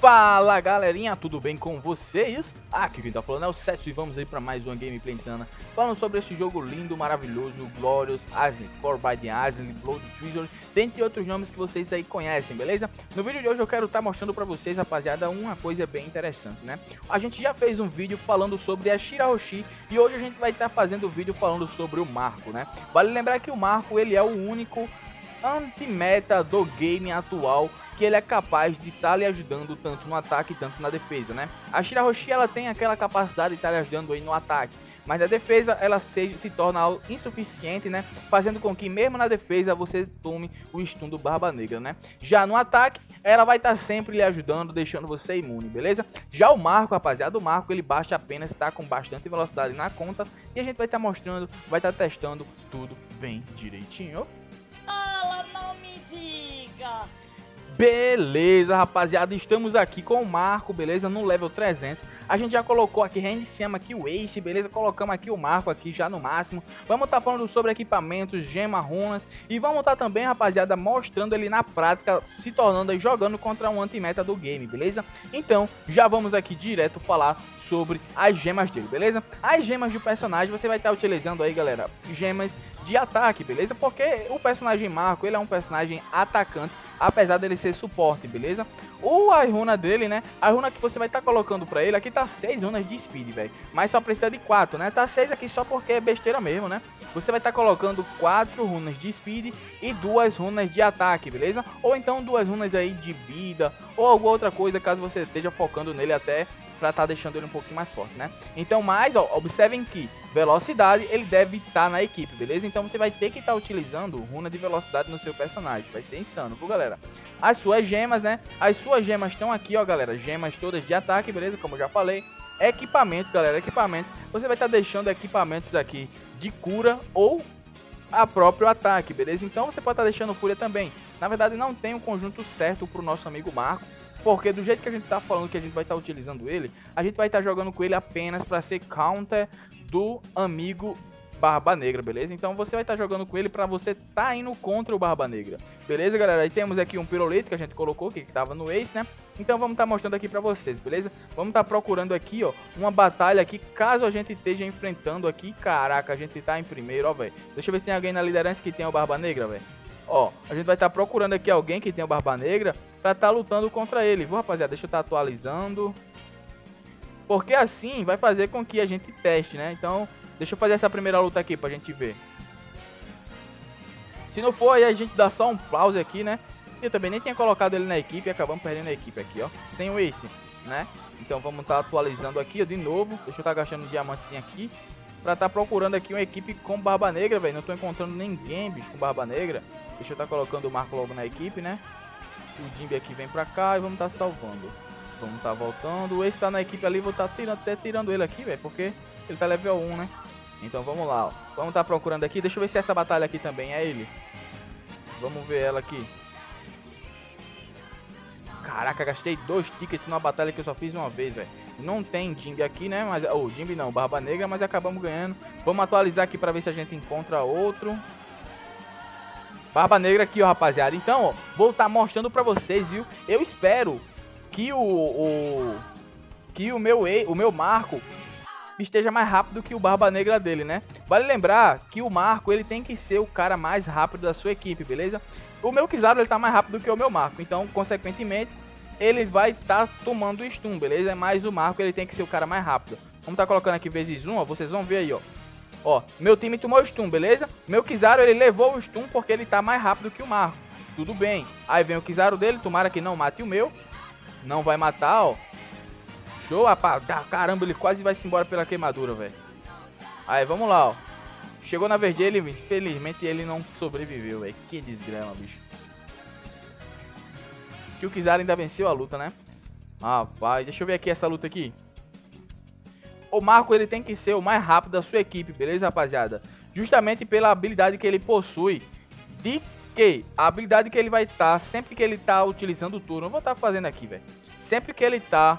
Fala galerinha, tudo bem com vocês? Aqui quem tá falando é o Seth e vamos aí para mais uma gameplay insana falando sobre esse jogo lindo, maravilhoso, Glorious, Ashen, Forbidden Ashen, Blood Treasure, dentre outros nomes que vocês aí conhecem, beleza? No vídeo de hoje eu quero estar mostrando para vocês, rapaziada, uma coisa bem interessante, né? A gente já fez um vídeo falando sobre a Shirahoshi e hoje a gente vai estar fazendo um vídeo falando sobre o Marco, né? Vale lembrar que o Marco, ele é o único anti-meta do game atual que ele é capaz de estar lhe ajudando tanto no ataque tanto na defesa, né? A Shirahoshi, ela tem aquela capacidade de estar lhe ajudando aí no ataque, mas na defesa ela se torna insuficiente, né? Fazendo com que mesmo na defesa você tome o stun do Barba Negra, né? Já no ataque, ela vai estar sempre lhe ajudando, deixando você imune, beleza? Já o Marco, rapaziada, o Marco ele basta apenas estar com bastante velocidade na conta e a gente vai estar mostrando, vai estar testando tudo bem direitinho. Fala, não me diga! Beleza, rapaziada, estamos aqui com o Marco, beleza, no level 300. A gente já colocou aqui, reiniciamos aqui o Ace, beleza, colocamos aqui o Marco aqui já no máximo. Vamos estar falando sobre equipamentos, gema, runas e vamos estar também, rapaziada, mostrando ele na prática, se tornando aí, jogando contra um anti-meta do game, beleza? Então, já vamos aqui direto falar sobre as gemas dele, beleza? As gemas do personagem você vai estar utilizando aí, galera, gemas de ataque, beleza? Porque o personagem Marco, ele é um personagem atacante, apesar dele ser suporte, beleza? A runa dele, né? A runa que você vai estar colocando pra ele, aqui tá 6 runas de speed, velho. Mas só precisa de 4, né? Tá 6 aqui só porque é besteira mesmo, né? Você vai estar colocando 4 runas de speed e 2 runas de ataque, beleza? Ou então 2 runas aí de vida, ou alguma outra coisa, caso você esteja focando nele até pra estar deixando ele um pouquinho mais forte, né? Então, ó, observem que velocidade ele deve estar na equipe, beleza? Então você vai ter que estar utilizando runa de velocidade no seu personagem, vai ser insano, viu, galera? As suas gemas, né? As suas gemas estão aqui, ó, galera, gemas todas de ataque, beleza? Como eu já falei. Equipamentos, galera, equipamentos, você vai estar deixando equipamentos aqui de cura ou a próprio ataque, beleza? Então você pode estar deixando fúria também. Na verdade não tem um conjunto certo pro nosso amigo Marco, porque do jeito que a gente tá falando que a gente vai estar utilizando ele, a gente vai estar jogando com ele apenas para ser counter do amigo Barba Negra, beleza? Então você vai estar jogando com ele para você tá indo contra o Barba Negra, beleza, galera? Aí temos aqui um pirulito que a gente colocou, que tava no Ace, né? Então vamos estar mostrando aqui para vocês, beleza? Vamos estar procurando aqui, ó, uma batalha aqui, caso a gente esteja enfrentando aqui. Caraca, a gente tá em primeiro, ó, velho. Deixa eu ver se tem alguém na liderança que tem o Barba Negra, velho. Ó, a gente vai estar procurando aqui alguém que tem o Barba Negra pra estar lutando contra ele, viu, rapaziada? Deixa eu estar atualizando, porque assim vai fazer com que a gente teste, né? Então, deixa eu fazer essa primeira luta aqui pra gente ver. Se não for, aí a gente dá só um pause aqui, né? Eu também nem tinha colocado ele na equipe e acabamos perdendo a equipe aqui, ó. Sem o Ace, né? Então vamos estar atualizando aqui, ó, de novo. Deixa eu estar gastando um diamantezinho aqui pra estar procurando aqui uma equipe com Barba Negra, velho. Não tô encontrando ninguém, bicho, com Barba Negra. Deixa eu estar colocando o Marco logo na equipe, né? O Jimby aqui vem pra cá e vamos estar salvando. Vamos estar voltando. O Ace tá na equipe ali, vou estar até tirando ele aqui, velho, porque ele tá level 1, né? Então vamos lá, ó. Vamos estar procurando aqui. Deixa eu ver se essa batalha aqui também é ele. Vamos ver ela aqui. Caraca, gastei 2 tickets numa batalha que eu só fiz uma vez, velho. Não tem Jimby aqui, né? Mas, Jimby não, Barba Negra, mas acabamos ganhando. Vamos atualizar aqui pra ver se a gente encontra outro Barba Negra aqui, ó, rapaziada. Então, ó, vou estar mostrando pra vocês, viu? Eu espero que o meu Marco esteja mais rápido que o Barba Negra dele, né? Vale lembrar que o Marco, ele tem que ser o cara mais rápido da sua equipe, beleza? O meu Kizaru, ele tá mais rápido que o meu Marco, então, consequentemente, ele vai estar tomando o stun, beleza? Mas o Marco, ele tem que ser o cara mais rápido. Vamos estar colocando aqui vezes 1, ó, vocês vão ver aí, ó. Ó, meu time tomou o stun, beleza? Meu Kizaru, ele levou o stun porque ele tá mais rápido que o Marco. Tudo bem. Aí vem o Kizaru dele, tomara que não mate o meu. Não vai matar, ó. Show, rapaz. Caramba, ele quase vai se embora pela queimadura, velho. Aí, vamos lá, ó. Chegou na vez dele, infelizmente ele não sobreviveu, velho. Que desgrama, bicho. Que o Kizaru ainda venceu a luta, né? Rapaz, deixa eu ver aqui essa luta aqui. O Marco, ele tem que ser o mais rápido da sua equipe, beleza, rapaziada? Justamente pela habilidade que ele possui. De que a habilidade que ele vai estar, sempre que ele tá utilizando o turno, eu vou estar fazendo aqui, velho. Sempre que ele tá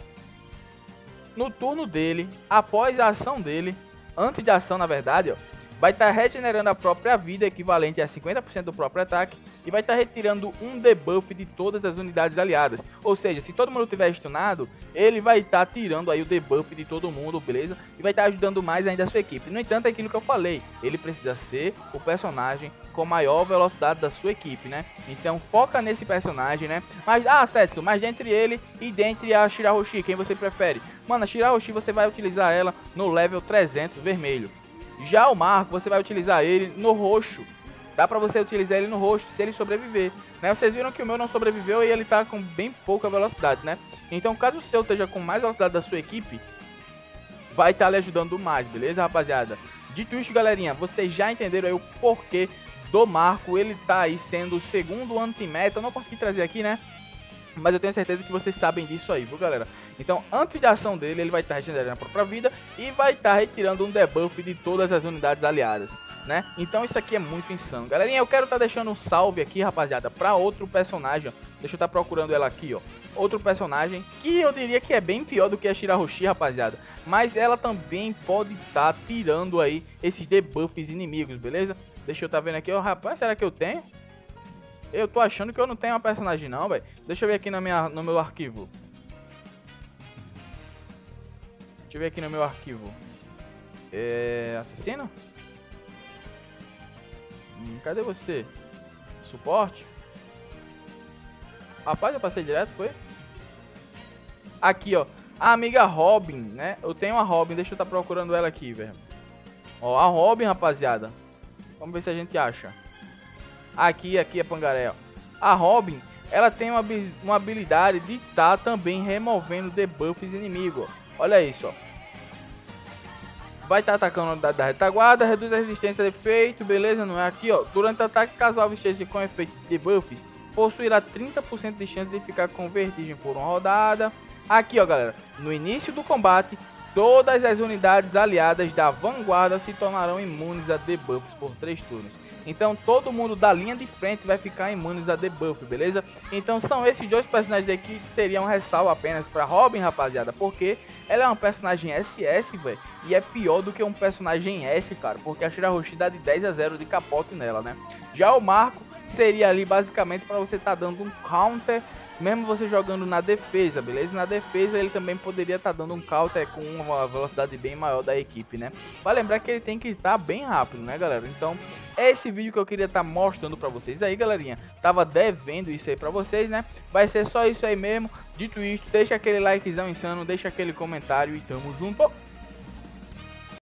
no turno dele, após a ação dele, antes de ação, na verdade, ó, vai estar regenerando a própria vida, equivalente a 50% do próprio ataque, e vai estar retirando um debuff de todas as unidades aliadas. Ou seja, se todo mundo tiver stunado, ele vai estar tirando aí o debuff de todo mundo, beleza? E vai estar ajudando mais ainda a sua equipe. No entanto, é aquilo que eu falei, ele precisa ser o personagem com maior velocidade da sua equipe, né? Então foca nesse personagem, né? Mas, Setsu, mas dentre ele e dentre a Shirahoshi, quem você prefere? Mano, a Shirahoshi você vai utilizar ela no level 300 vermelho. Já o Marco, você vai utilizar ele no roxo. Dá pra você utilizar ele no roxo se ele sobreviver, né? Vocês viram que o meu não sobreviveu e ele tá com bem pouca velocidade, né? Então, caso o seu esteja com mais velocidade da sua equipe, vai estar lhe ajudando mais, beleza, rapaziada? Dito isso, galerinha, vocês já entenderam aí o porquê do Marco. Ele tá aí sendo o segundo anti-meta. Eu não consegui trazer aqui, né? Mas eu tenho certeza que vocês sabem disso aí, viu, galera? Então, antes da ação dele, ele vai estar regenerando a própria vida e vai estar retirando um debuff de todas as unidades aliadas, né? Então isso aqui é muito insano. Galerinha, eu quero estar deixando um salve aqui, rapaziada, para outro personagem. Deixa eu estar procurando ela aqui, ó. Outro personagem que eu diria que é bem pior do que a Shirahoshi, rapaziada. Mas ela também pode estar tirando aí esses debuffs inimigos, beleza? Deixa eu estar vendo aqui, ó, rapaz, será que eu tenho? Eu tô achando que eu não tenho uma personagem não, velho. Deixa eu ver aqui no meu arquivo. Deixa eu ver aqui no meu arquivo. Assassino? Cadê você? Suporte? Rapaz, eu passei direto, foi? Aqui, ó. A amiga Robin, né? Eu tenho a Robin, deixa eu estar procurando ela aqui, velho. Ó, a Robin, rapaziada. Vamos ver se a gente acha. Aqui é Pangaré, ó. A Robin, ela tem uma habilidade de estar também removendo debuffs inimigos, ó. Olha isso, ó. Vai estar atacando a unidade da retaguarda, reduz a resistência a efeito, beleza? Não é aqui, ó. Durante o ataque, caso o alvo esteja com efeito de debuffs, possuirá 30% de chance de ficar com vertigem por uma rodada. Aqui, ó, galera. No início do combate, todas as unidades aliadas da vanguarda se tornarão imunes a debuffs por 3 turnos. Então todo mundo da linha de frente vai ficar imunes a debuff, beleza? Então são esses dois personagens aqui que seriam ressalvo apenas pra Robin, rapaziada. Porque ela é uma personagem SS, velho. E é pior do que um personagem S, cara. Porque a Shirahoshi dá de 10-0 de capote nela, né? Já o Marco seria ali basicamente pra você tá dando um counter, mesmo você jogando na defesa, beleza? Na defesa ele também poderia estar dando um counter com uma velocidade bem maior da equipe, né? Vai lembrar que ele tem que estar bem rápido, né, galera? Então, é esse vídeo que eu queria estar mostrando pra vocês aí, galerinha. Tava devendo isso aí pra vocês, né? Vai ser só isso aí mesmo. Dito isso, deixa aquele likezão insano, deixa aquele comentário e tamo junto!